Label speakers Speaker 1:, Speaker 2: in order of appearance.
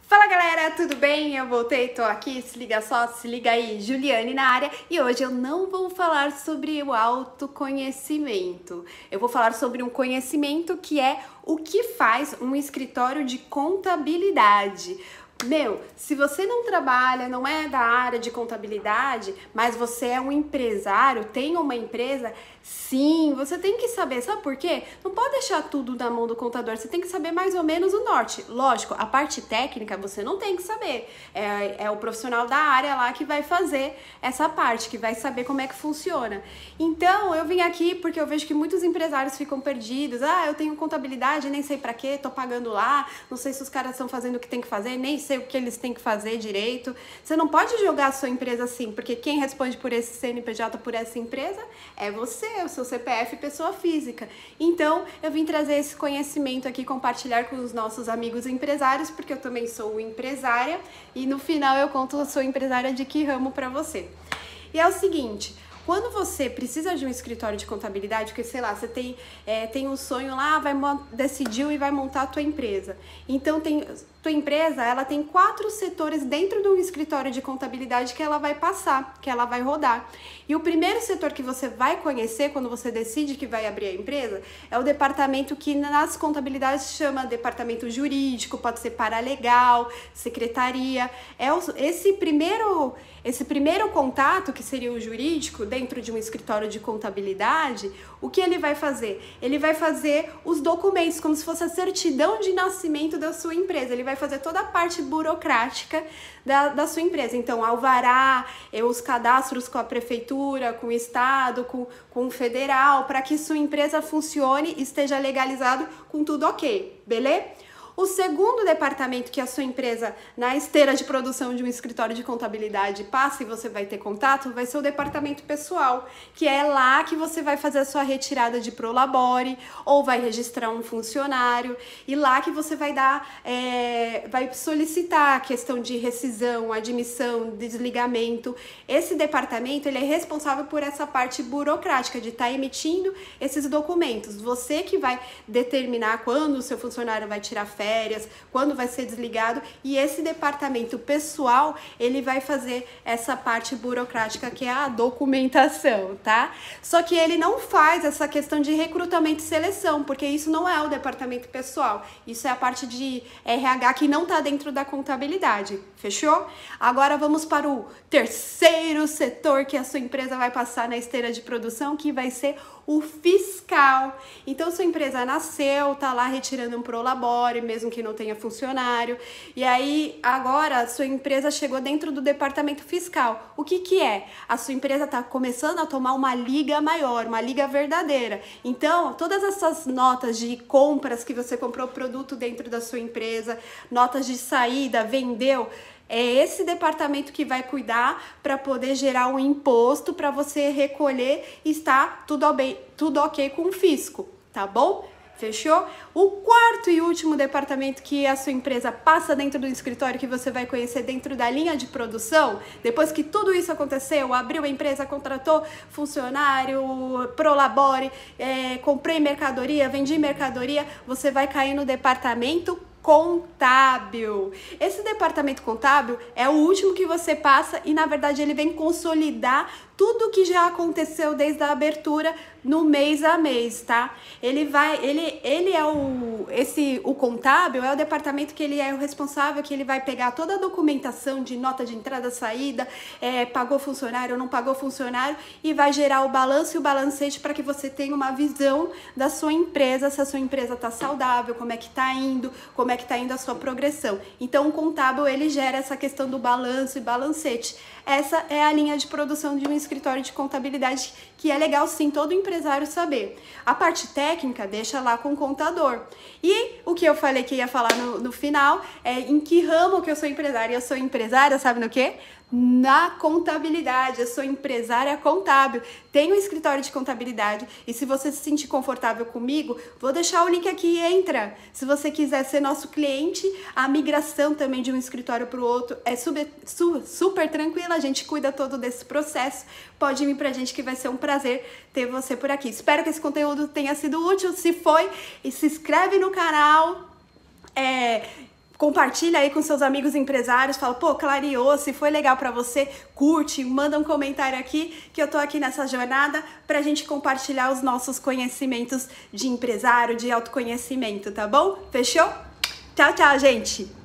Speaker 1: Fala galera, tudo bem? Eu voltei, tô aqui, se liga só, se liga aí, Juliane na área, e hoje eu não vou falar sobre o autoconhecimento. Eu vou falar sobre um conhecimento que é o que faz um escritório de contabilidade. Se você não trabalha, não é da área de contabilidade, mas você é um empresário, tem uma empresa, sim, você tem que saber, sabe por quê? Não pode deixar tudo na mão do contador, você tem que saber mais ou menos o norte. Lógico, a parte técnica você não tem que saber, é o profissional da área lá que vai fazer essa parte, que vai saber como é que funciona. Então, eu vim aqui porque eu vejo que muitos empresários ficam perdidos, eu tenho contabilidade, nem sei pra quê, tô pagando lá, não sei se os caras estão fazendo o que tem que fazer, nem sei o que eles têm que fazer direito. Você não pode jogar a sua empresa assim, porque quem responde por esse CNPJ, por essa empresa, é você, o seu CPF, pessoa física. Então, eu vim trazer esse conhecimento aqui, compartilhar com os nossos amigos empresários, porque eu também sou empresária, e no final eu conto, eu sou empresária de que ramo pra você. E é o seguinte, quando você precisa de um escritório de contabilidade, porque sei lá, você tem um sonho lá, decidiu e vai montar a tua empresa. Então, tua empresa, ela tem 4 setores dentro de um escritório de contabilidade que ela vai passar, que ela vai rodar. E o primeiro setor que você vai conhecer quando você decide que vai abrir a empresa é o departamento que nas contabilidades chama departamento jurídico, pode ser paralegal, secretaria. Esse primeiro contato, que seria o jurídico, dentro de um escritório de contabilidade, o que ele vai fazer? Ele vai fazer os documentos, como se fosse a certidão de nascimento da sua empresa. Ele vai fazer toda a parte burocrática da sua empresa. Então, alvará, os cadastros com a prefeitura, com o estado, com o federal, para que sua empresa funcione e esteja legalizado com tudo ok, beleza? O segundo departamento que a sua empresa, na esteira de produção de um escritório de contabilidade, passa e você vai ter contato, vai ser o departamento pessoal, que é lá que você vai fazer a sua retirada de Prolabore ou vai registrar um funcionário, e lá que você vai vai solicitar a questão de rescisão, admissão, desligamento. Esse departamento, ele é responsável por essa parte burocrática de estar emitindo esses documentos. Você que vai determinar quando o seu funcionário vai tirar férias, quando vai ser desligado, e esse departamento pessoal, ele vai fazer essa parte burocrática que é a documentação, tá? Só que ele não faz essa questão de recrutamento e seleção, porque isso não é o departamento pessoal, isso é a parte de RH que não tá dentro da contabilidade, fechou? Agora vamos para o terceiro setor que a sua empresa vai passar na esteira de produção, que vai ser o fiscal. Então, sua empresa nasceu, tá lá retirando um Prolabore, mesmo que não tenha funcionário, e aí agora a sua empresa chegou dentro do departamento fiscal. O que que é? A sua empresa tá começando a tomar uma liga maior, uma liga verdadeira. Então, todas essas notas de compras que você comprou produto dentro da sua empresa, notas de saída, vendeu, é esse departamento que vai cuidar para poder gerar um imposto para você recolher e estar tudo ok com o fisco, tá bom? Fechou? O quarto e último departamento que a sua empresa passa dentro do escritório, que você vai conhecer dentro da linha de produção, depois que tudo isso aconteceu, abriu a empresa, contratou funcionário, Prolabore, comprei mercadoria, vendi mercadoria, você vai cair no departamento contábil. Esse departamento contábil é o último que você passa e, na verdade, ele vem consolidar tudo que já aconteceu desde a abertura no mês a mês, tá? O contábil é o departamento que ele é o responsável, que ele vai pegar toda a documentação de nota de entrada, saída, pagou funcionário ou não pagou funcionário, e vai gerar o balanço e o balancete para que você tenha uma visão da sua empresa, se a sua empresa tá saudável, como é que tá indo, como é que tá indo a sua progressão. Então, o contábil, ele gera essa questão do balanço e balancete. Essa é a linha de produção de um escritório de contabilidade, que é legal sim todo empresário saber. A parte técnica deixa lá com o contador. E o que eu falei que ia falar no final é em que ramo que eu sou empresária. Eu sou empresária, sabe no quê? Na contabilidade. Eu sou empresária contábil, tenho um escritório de contabilidade, e se você se sentir confortável comigo, vou deixar o link aqui e entra. Se você quiser ser nosso cliente, a migração também de um escritório para o outro é super tranquila, a gente cuida todo desse processo. Pode vir pra gente que vai ser um prazer ter você por aqui. Espero que esse conteúdo tenha sido útil. Se foi, se inscreve no canal, Compartilha aí com seus amigos empresários, fala, pô, clareou, se foi legal pra você, curte, manda um comentário aqui, que eu tô aqui nessa jornada pra gente compartilhar os nossos conhecimentos de empresário, de autoconhecimento, tá bom? Fechou? Tchau, tchau, gente!